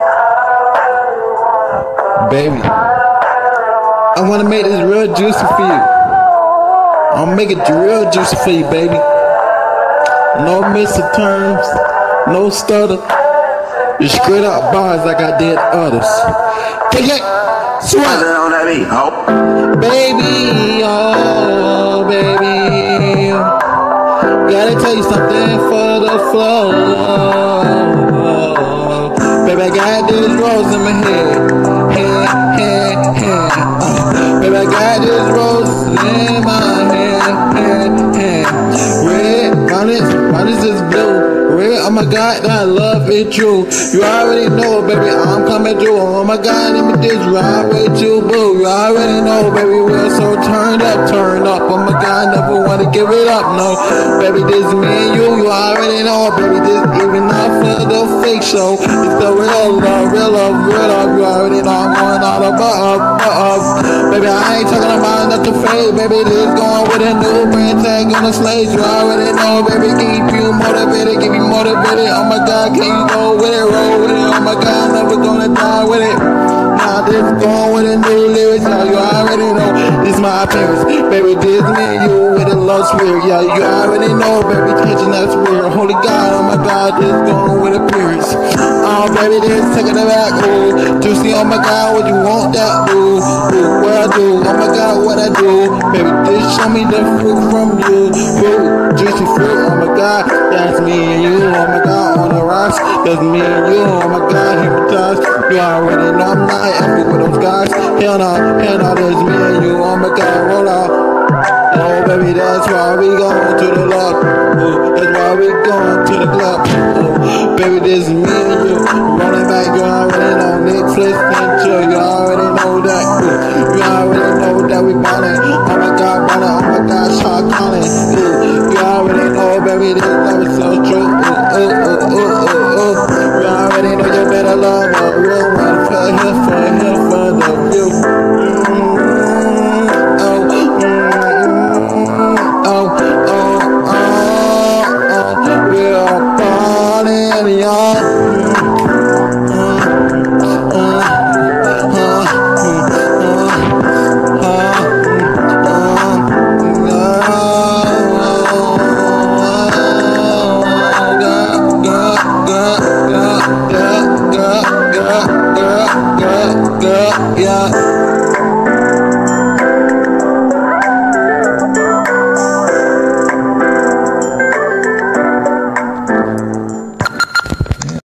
Baby, I wanna make this real juicy for you. I'll make it real juicy for you, baby. No mixing terms, no stutter. Just straight up bars like I did others. Take it, swat on that beat, ho. Baby, oh baby, gotta tell you something for the flow. Baby, I got this rose in my head. Baby, I got this rose in my head. Red, bonnet is blue. Red, oh my God, I love it true. You already know, baby, I'm coming through. Oh my God, let me just ride with you, boo. You already know, baby, we're so turned up. Oh my God, never wanna give it up, no. Baby, this is me and you already know, baby, this even not for the fake show. It's the real love. You already know I'm going all above. Baby, I ain't talking about nothing fake, baby, this going with a new brand tag on the slates. You already know, baby, keep you motivated, oh my God, can you go with it, roll with it, oh my God, never gonna die with it. Now this going with a new lyrics, y'all, you already know, this my appearance, baby, this me and you with a love spirit, yeah, you already know, baby, touching that spirit, holy God, oh my God, this going with appearance, oh baby, this taking it back, ooh, juicy, oh my God, what you want that, ooh, what I do, oh my God, what I do, baby, this show me the fruit from you, fruit, juicy fruit, oh my God, that's me and you, oh my God, on the rocks, that's me and you, oh my God, hypnotized, you already know I'm not happy with those guys, hell no, that's me and you, oh my God, roll out, oh baby, that's why we going to the love, ooh, that's why we going to the club, ooh, baby, this is me and you, rolling back, you already know, Netflix and chill, you already know that, ooh, you already know that we ballin', oh my God, Sean Collins, ooh, you already know, baby, this love is so true, you already know you better love a real one, for the view, we're ballin', y'all. Yeah.